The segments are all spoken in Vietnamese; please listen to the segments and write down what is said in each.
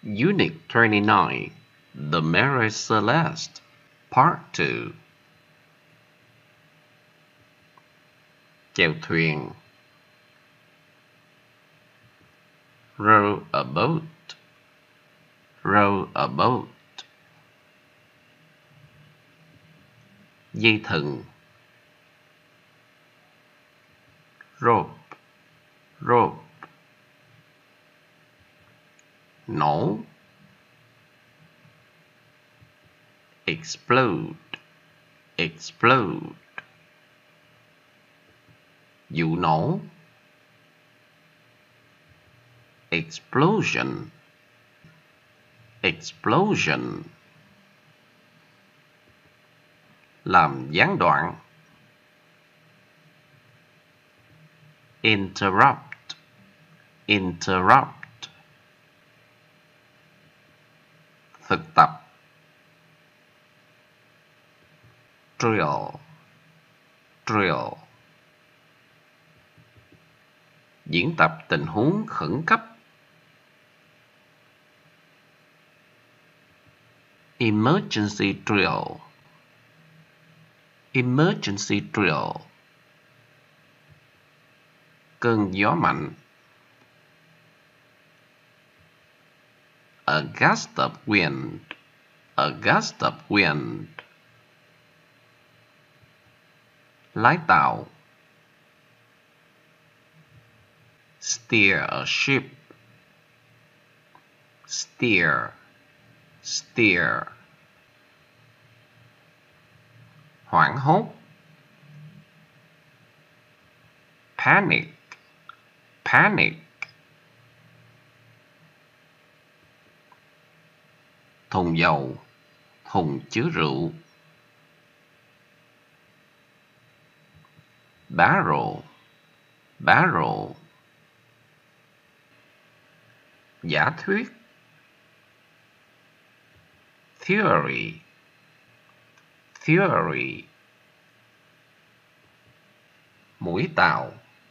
Unit 29, The Mary Celeste, Part 2. Chèo thuyền. Row a boat. Row a boat. Dây thừng. Rope. Rope. Nổ. Explode. Explode. Vụ nổ. Explosion. Explosion. Làm gián đoạn. Interrupt. Interrupt. Thực tập. Drill. Drill. Diễn tập tình huống khẩn cấp. Emergency drill. Emergency drill. Cơn gió mạnh. A gust of wind. A gust of wind. Lái tàu. Steer a ship. Steer. Steer. Hoảng hốt. Panic. Panic. Thùng dầu. Thùng chứa rượu. Barrel. Barrel. Giả thuyết. Theory. Theory. Mũi tàu.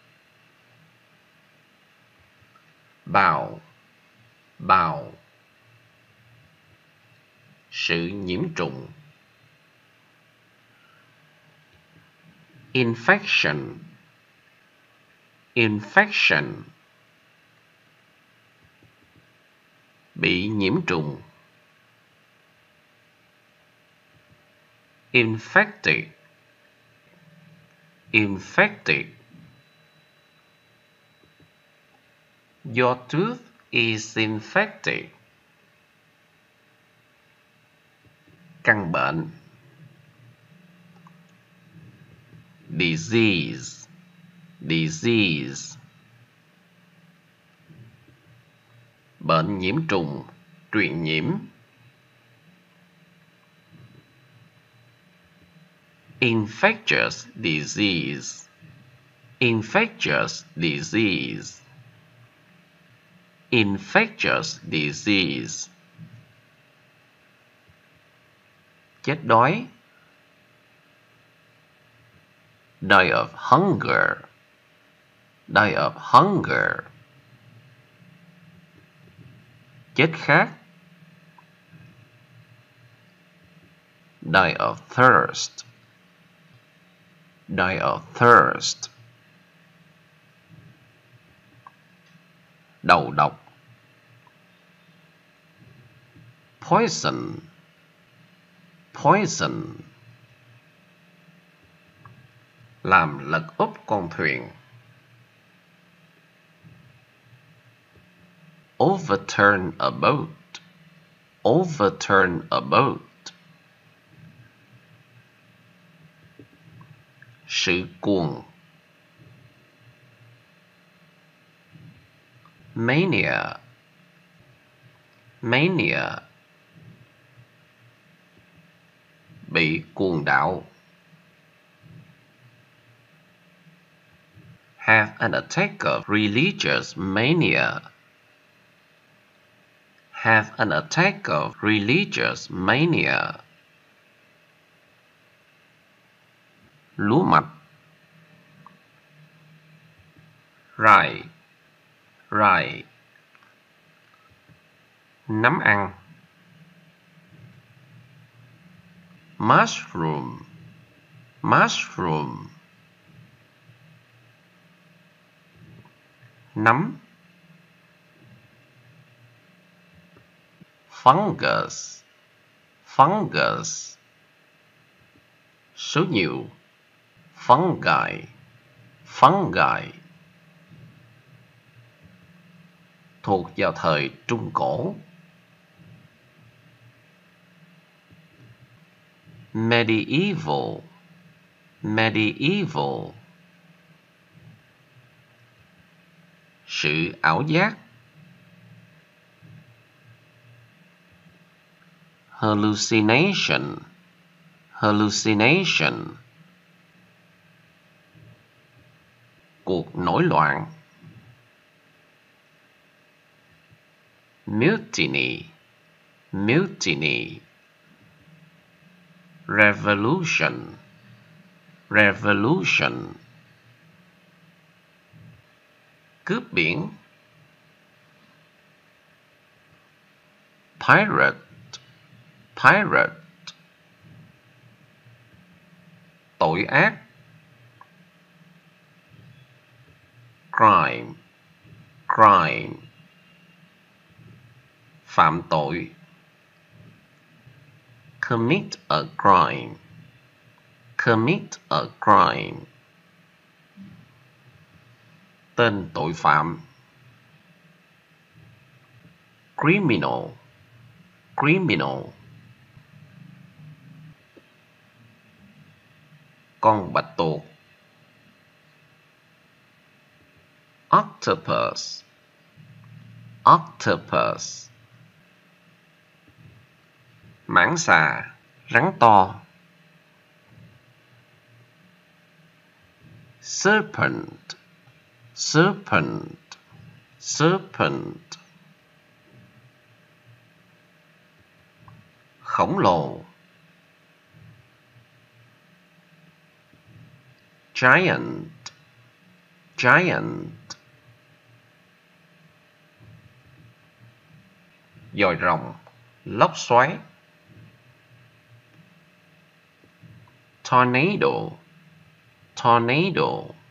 Bào. Bào. Sự nhiễm trùng. Infection. Infection. Bị nhiễm trùng. Infected. Infected. Your tooth is infected. Căn bệnh. Disease. Disease. Bệnh nhiễm trùng, truyền nhiễm. Infectious disease. Infectious disease. Infectious disease. Chết đói. Die of hunger. Die of hunger. Chết khát. Die of thirst. Die of thirst. Đầu độc. Poison. Poison. Làm lật úp con thuyền. Overturn a boat. Overturn a boat. Sự cuồng. Mania. Mania. Bị cuồng đảo. Have an attack of religious mania. Have an attack of religious mania. Lúa mạch. Rye. Rye. Nấm ăn. Mushroom. Mushroom. Nấm. Fungus. Fungus. Số nhiều. Fungi. Fungi. Thuộc vào thời Trung Cổ. Medieval. Medieval. Sự ảo giác. Hallucination. Hallucination. Cuộc nổi loạn. Mutiny. Mutiny. Revolution. Revolution. Cướp biển. Pirate. Pirate. Tội ác. Crime. Crime. Phạm tội. Commit a crime. Commit a crime. Tên tội phạm. Criminal. Criminal. Con bạch tuộc. Octopus. Octopus. Mãng xà, rắn to. Serpent. Serpent. Serpent. Khổng lồ. Giant. Giant. Dòi rồng, lốc xoáy. Tornado. Tornado.